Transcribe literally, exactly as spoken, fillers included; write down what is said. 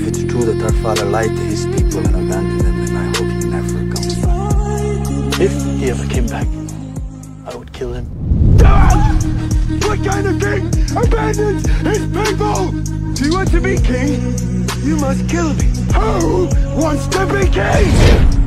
If it's true that our father lied to his people and abandoned them, then I hope he never comes back. If he ever came back, I would kill him. Ah! What kind of king abandons his people? Do you want to be king? You must kill me. Who wants to be king?